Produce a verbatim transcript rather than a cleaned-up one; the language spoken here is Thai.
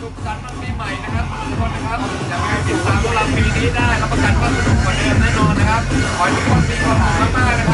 สุขสันต์วันปีใหม่นะครับทุกคนนะครับอย่าลืมติดตามพวกเราปีนี้ได้รับประกันว่าสนุกกว่าเดิมแน่นอนนะครับขอให้ทุกคนมีความสุขมากๆนะครับ